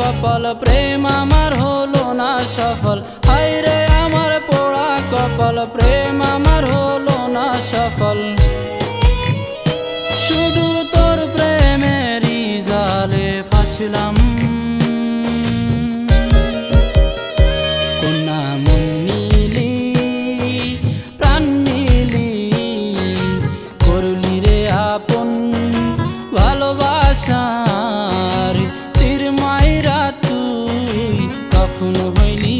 কপাল প্রেম আমার হলো না সফল। হায় রে আমার পোড়া কপাল প্রেম আমার হলো না সফল। শুধু তোর প্রেমেরই জালে ফাঁসলাম, কন্যা মন নিলি প্রাণ নিলি, করলি রে আপন ভালোবাসার তীর মাইরা তুই কখনো হইলি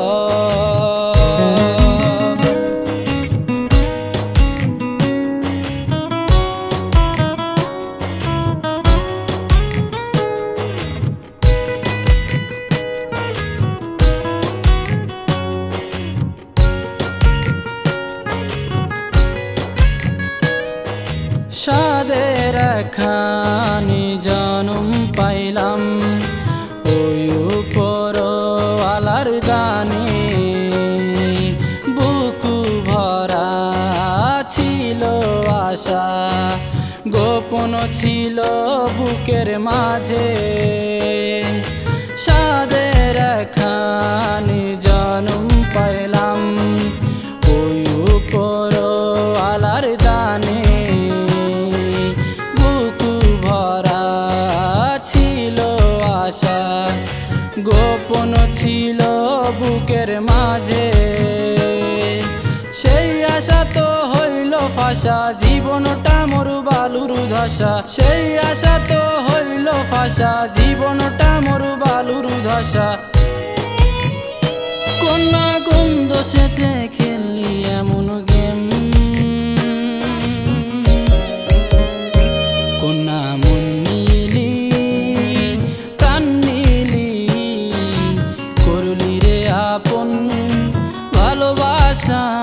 সাদের খানি জনম পাইলাম ওই উপরওয়ালার দানে। বুকু ভরা ছিল আশা, গোপন ছিল বুকের মাঝে। সাদের খানি জনম পাইলাম ওই উপরওয়ালার দানে। গোপন ছিল বুকের মাঝে, সেই আশা তো হইল ফাঁসা, জীবনটা মোর বালুর ধসা। সেই আশা তো হইল ফাঁসা, জীবনটা মোর বালুর ধসা। কন্যা কোন দোষেতে খেললি এমন গেম, কন্যা মন নিলি প্রাণ নিলি, করলি রে আপন ভালোবাসা।